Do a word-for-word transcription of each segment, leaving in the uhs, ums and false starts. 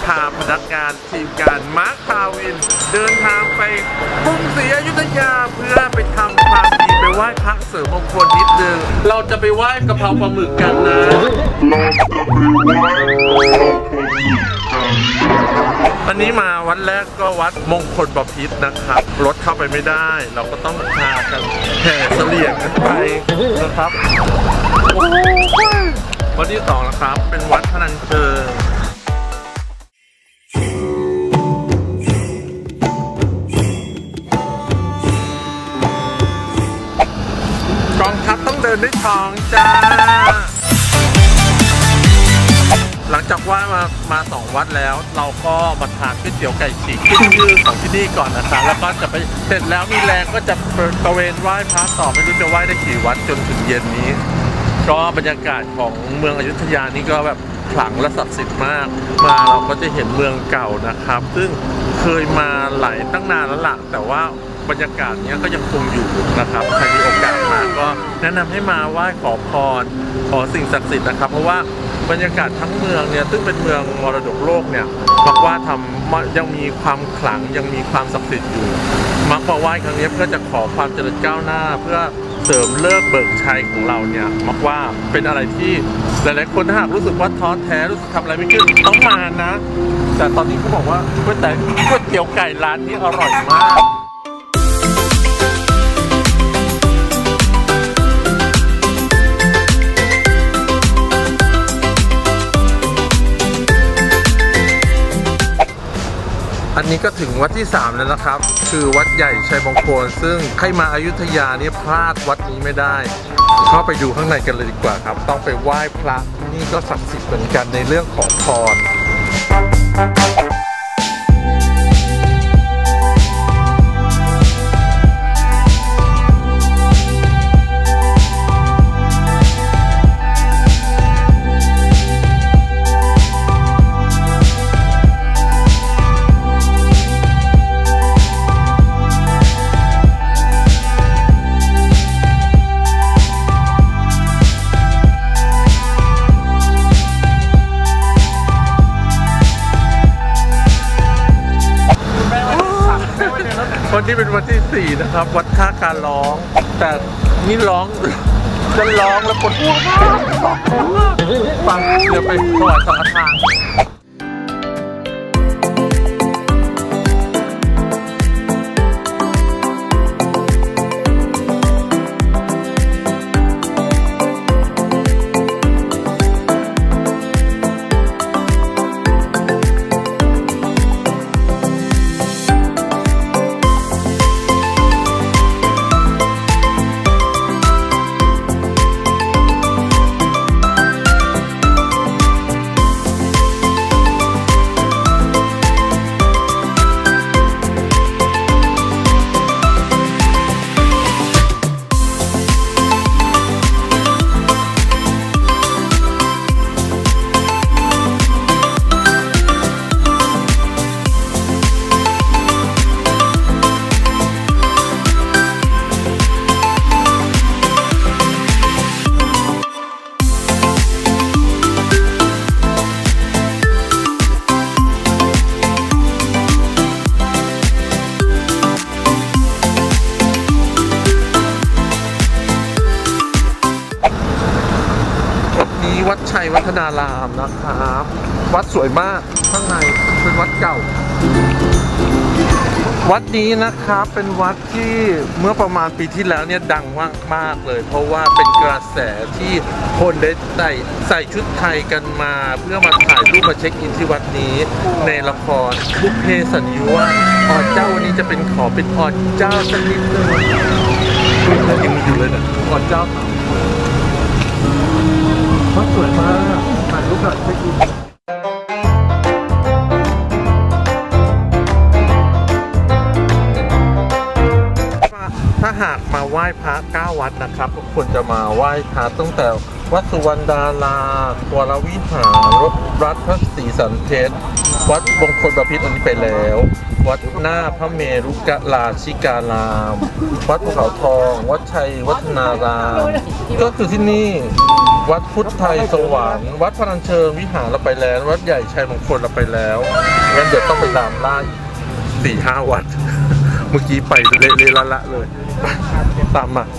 พาพนักงานทีมการมาร์คพาวินเดินทางไปกรุงศรีอยุธยาเพื่อไปทำความดีไปไหว้พระเสริมมงคลนิดนึงเราจะไปไหว้กะเพราปลาหมึกกันนะวันนี้มาวัดแรกก็วัดมงคลบพิตรนะครับรถเข้าไปไม่ได้เราก็ต้องพากันแห่เสลี่ยงกันไปนะครับวันที่สองนะครับเป็นวัดพนัญเชิงกองทัพต้องเดินด้วยท้องจ้าหลังจากไหว้มามาสองวัดแล้วเราก็มาทานก๋วยเตี๋ยวไก่ฉีกขึ้นชื่อของที่นี่ก่อนนะคะแล้วก็จะไปเสร็จแล้วมีแรงก็จะตระเวนไหว้พระต่อไม่รู้จะไหว้ได้กี่วัดจนถึงเย็นนี้ก็บรรยากาศของเมืองอยุธยานี่ก็แบบขลังและศักดิ์สิทธิ์มากมาเราก็จะเห็นเมืองเก่านะครับซึ่งเคยมาหลายตั้งนานแล้วล่ะแต่ว่าบรรยากาศนี้ก็ยังคงอยู่นะครับใครมีโอกาสมาก็แนะนำให้มาไหว้ขอพรขอสิ่งศักดิ์สิทธิ์นะครับเพราะว่าบรรยากาศทั้งเมืองเนี่ยซึ่งเป็นเมืองมรดกโลกเนี่ยมักว่าทำยังมีความขลังยังมีความศักดิ์สิทธิ์อยู่มักมาไหว้ครั้งนี้เพื่อจะขอความเจริญก้าวหน้าเพื่อเสริมเลิกเบิกชัยของเราเนี่ยมักว่าเป็นอะไรที่หลายๆคนถ้าหากรู้สึกว่าท้อแท้รู้สึกทำอะไรไม่ขึ้นต้องมานะแต่ตอนนี้เขาบอกว่าก๋วยเตี๋ยวก๋วยเตี๋ยวไก่ร้านนี้อร่อยมากอันนี้ก็ถึงวัดที่สามแล้วนะครับคือวัดใหญ่ชัยมงคลซึ่งใครมาอยุธยาเนี่ยพลาดวัดนี้ไม่ได้เข้าไปดูข้างในกันเลยดีกว่าครับต้องไปไหว้พระที่นี่ก็ศักดิ์สิทธิ์เหมือนกันในเรื่องของพรวันนี้เป็นวันที่สี่นะครับวัดท่าการร้องแต่นี่ร้องจะร้องแล้วปวดหัวมากฟังเดี๋ยวไปถวายสังฆทานวัดชัยวัฒนารามนะครับวัดสวยมากข้างในเป็นวัดเก่าวัดนี้นะครับเป็นวัดที่เมื่อประมาณปีที่แล้วเนี่ยดังมากมากเลยเพราะว่าเป็นกระแสที่คนได้ใส่ใส่ชุดไทยกันมาเพื่อมาถ่ายรูปมาเช็คอินที่วัดนี้ในละครบุพเพสันนิวาสอ๋อเจ้าวันนี้จะเป็นขอเป็นอ๋อเจ้าสักนิดนึงยังมีอยู่เลยนะอ๋อเจ้าวัดสวยมากถ่ายรูปแบบเช็คอินถ้าหากมาไหว้พระเก้าวัดนะครับก็ควรจะมาไหว้พระตั้งแต่วัดสุวรรณดาราวรวิหารวัดพระศรีสันเพชรวัดมงคลบพิตรอันนี้ไปแล้ววัดหน้าพระเมรุกราชิการามวัดภูเขาทองวัดชัยวัฒนารามก็คือที่นี่วัดพุทธไทยสวรรค์วัดพนัญเชิงวิหารเราไปแล้ววัดใหญ่ชัยมงคลเราไปแล้วงั้นเดี๋ยวต้องไปตามล่าสี่ห้าวัดเมื่อกี้ไปเละๆละละเลยตามมา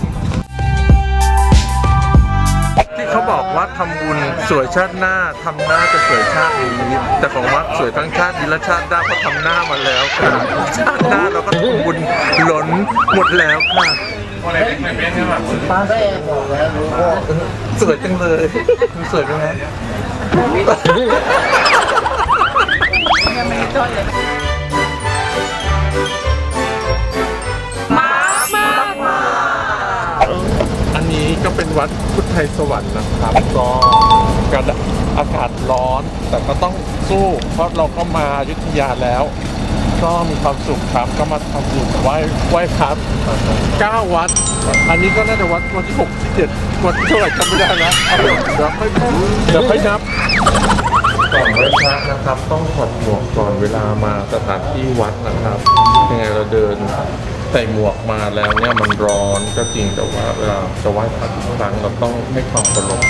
ที่เขาบอกว่าทำบุญสวยชาติหน้าทำหน้าจะสวยชาตินี้แต่ของวัดสวยทั้งชาตินี้และชาติหน้าก็ทำหน้ามาแล้วค่ะชาติหน้าเราก็ทำบุญหล้นหมดแล้วค่ะป้าได้บอกแล้วรู้ว่าสวยจังเลยสวยไหมฮะยังไม่ต้นเลยมามามาอันนี้ก็เป็นวัดพุทธไทยสวรรค์นะครับก็กระอากาศร้อนแต่ก็ต้องสู้เพราะเราก็มาอยุธยาแล้วก็มีความสุขครับก็มาทำบุญไหว้ไหว้พระเก้าวัดอันนี้ก็น่าจะวัดวันที่หกที่เจ็ดวันที่เท่าไหร่จำไม่ได้นะเดี๋ยวค่อยเดี๋ยวค่อยนับก่อนไหว้พระนะครับต้องถอดหมวกก่อนเวลามาสถานที่วัดนะครับยังไงเราเดินใส่หมวกมาแล้วเนี่ยมันร้อนก็จริงแต่ว่าเวลาจะไหว้พระทุกครั้งเราต้องให้ความเคารพ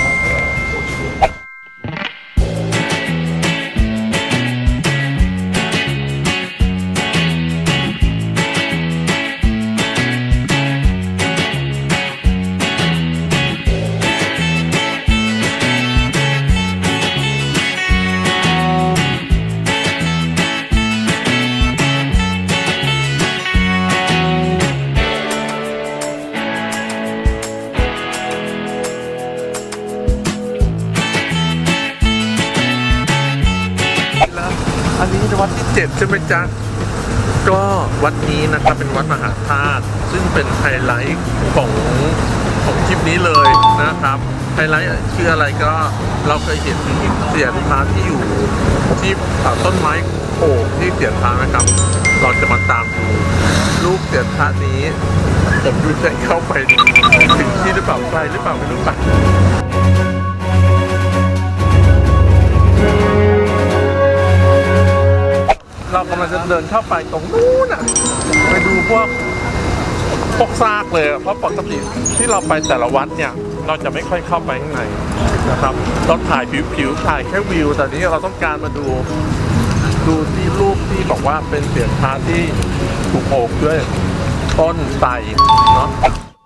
อันนี้เป็นวัดที่เจ็ดใช่ไหมจ๊ะก็วัดนี้นะครับเป็นวัดมหาธาตุซึ่งเป็นไฮไลท์ของของคลิปนี้เลยนะครับไฮไลท์คืออะไรก็เราเคยเห็นเสียนพระที่อยู่ที่ต้นไม้โผล่ที่เสียนพระนะครับเราจะมาตามดูรูปเสียนพระนี้ผมดูใจเข้าไปถึงที่หรือเปล่าใกล้หรือเปล่าไม่รู้ป่ะเรากำลังจะเดินเข้าไปตรงนู้นน่ะไปดูพวกพวกซากเลยเพราะปกติที่เราไปแต่ละวัดเนี่ยเราจะไม่ค่อยเข้าไปข้างในนะครับเราถ่ายผิวๆถ่ายแค่วิวแต่นี้เราต้องการมาดูดูที่รูปที่บอกว่าเป็นเสียงพระที่ถูกโอบด้วยต้นไทรเนาะ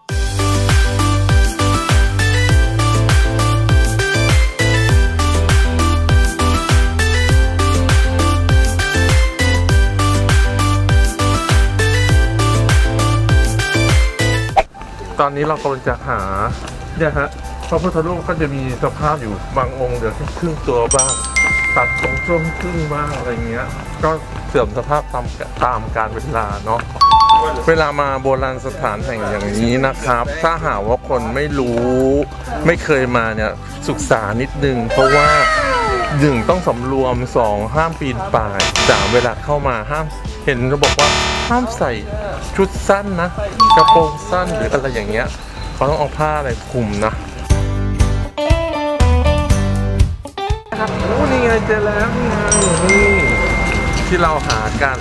ตอนนี้เรากำลังจะหาเนี่ยฮะพระพุทธรูปก็จะมีสภาพอยู่บางองค์เหลือแค่ครึ่งตัวบ้างตัดตรงช่วงครึ่งบ้างอะไรเงี้ยก็เสื่อมสภาพตามตามกาลเวลาเนาะเวลามาโบราณสถานแห่งอย่างนี้นะครับถ้าหากว่าคนไม่รู้ไม่เคยมาเนี่ยศึกษานิดนึงเพราะว่าหนึ่งต้องสำรวมสองห้ามปีนป่ายสามเวลาเข้ามาห้ามเห็นเขาบอกว่าห้ามใส่ชุดสั้นนะกระโปรงสั้นหรืออะไรอย่างเงี้ยเขาต้องเอาผ้าอะไรคลุมนะครับโอ้นี่ไงเจอแล้วนี่ไงนี่ที่เราหากัน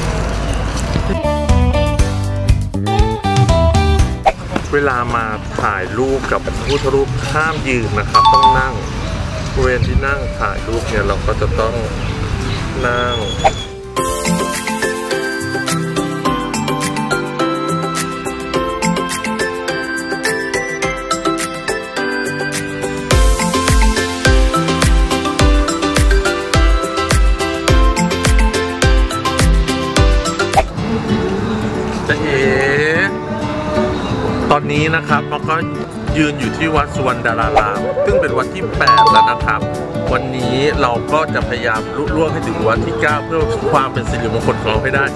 เวลามาถ่ายรูปกับพระพุทธรูปห้ามยืนนะครับต้องนั่งบริเวณที่นั่งถ่ายรูปเนี่ยเราก็จะต้องนั่งตอนนี้นะครับมันก็ยืนอยู่ที่วัดสุวรรณดารารามซึ่งเป็นวัดที่แปดแล้วนะครับวันนี้เราก็จะพยายามลุล่วงให้ถึงวัดที่เก้าเพื่อความเป็นสิริมงคลของเราให้ได้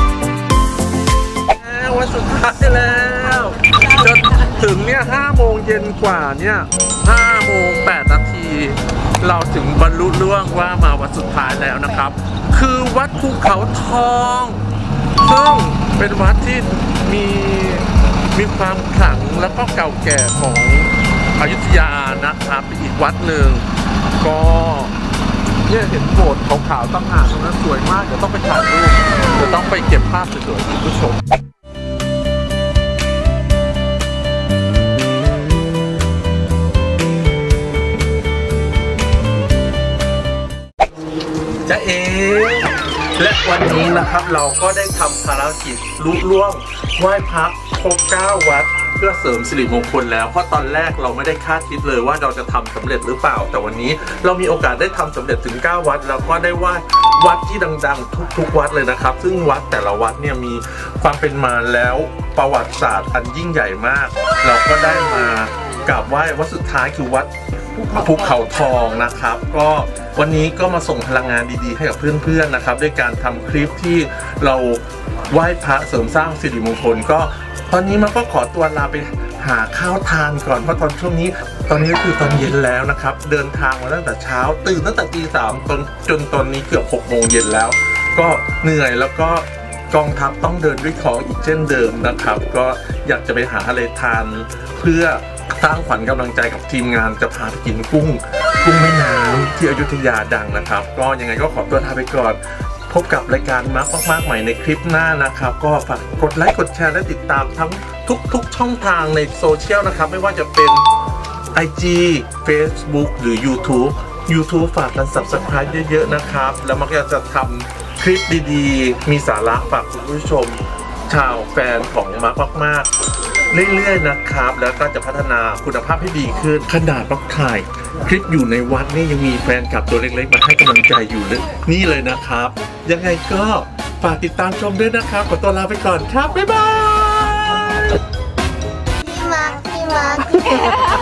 สุดท้ายแล้วจนถึงเนี่ยห้าโมงเย็นย็นกว่าเนี่ยห้าโมงแปดนาทีเราถึงบรรลุล่วงว่ามาวัดสุดท้ายแล้วนะครับคือวัดภูเขาทองซึ่งเป็นวัดที่มีมีความขลังแล้วก็เก่าแก่ของอยุธยานะครับเป็นอีกวัดหนึ่งก็เนี่ยเห็นโบสถ์ขาวๆตั้งหากตรงนั้นสวยมากเดี๋ยวต้องไปถ่ายรูปเดี๋ยวต้องไปเก็บภาพสวยๆคุณผู้ชมจะเอและวันนี้นะครับเราก็ได้ทำภารกิจลุล่วงไหว้พระครบเก้าวัดเพื่อเสริมสิริมงคลแล้วเพราะตอนแรกเราไม่ได้คาดคิดเลยว่าเราจะทำสำเร็จหรือเปล่าแต่วันนี้เรามีโอกาสได้ทำสำเร็จถึงเก้าวัดแล้วก็ได้ไหว้วัดที่ดังๆทุกๆวัดเลยนะครับซึ่งวัดแต่ละวัดเนี่ยมีความเป็นมาแล้วประวัติศาสตร์อันยิ่งใหญ่มากเราก็ได้มากราบไหว้วัดสุดท้ายคือวัดภูเขาทองนะครับก็วันนี้ก็มาส่งพลังงานดีๆให้กับเพื่อนๆนะครับด้วยการทำคลิปที่เราไหว้พระเสริมสร้างสิริมงคลก็ตอนนี้มันก็ขอตัวลาไปหาข้าวทานก่อนเพราะตอนช่วงนี้ตอนนี้ก็คือตอนเย็นแล้วนะครับเดินทางมาตั้งแต่เช้าตื่นตั้งแต่ตีสามจนจนตอนนี้เกือบหกโมงเย็นแล้วก็เหนื่อยแล้วก็กองทัพต้องเดินด้วยท้องอีกเช่นเดิมนะครับก็อยากจะไปหาอะไรทานเพื่อสร้างขวัญกำลังใจกับทีมงานจะพาไปกินกุ้งกุ้งแม่น้ำที่อยุธยาดังนะครับก็ยังไงก็ขอตัวลาไปก่อนพบกับรายการมาร์คมากๆใหม่ในคลิปหน้านะครับก็ฝากกดไลค์กดแชร์และติดตามทั้งทุกๆช่องทางในโซเชียลนะครับไม่ว่าจะเป็น ไอ จี Facebook หรือ YouTube YouTube ฝากกัน ซับสไครบ์ เยอะๆนะครับแล้วมักจะทำคลิปดีๆมีสาระฝากคุณผู้ชมชาวแฟนของมาร์คมากๆเรื่อยๆนะครับแล้วก็จะพัฒนาคุณภาพให้ดีขึ้นขนาดมักถ่ายคลิปอยู่ในวัดนี่ยังมีแฟนคลับตัวเล็กๆมาให้กำลังใจอยู่เลยนี่เลยนะครับยังไงก็ฝากติดตามชมด้วยนะครับขอตัวลาไปก่อนครับบ๊ายบายพี่มาร์คพี่มาร์ค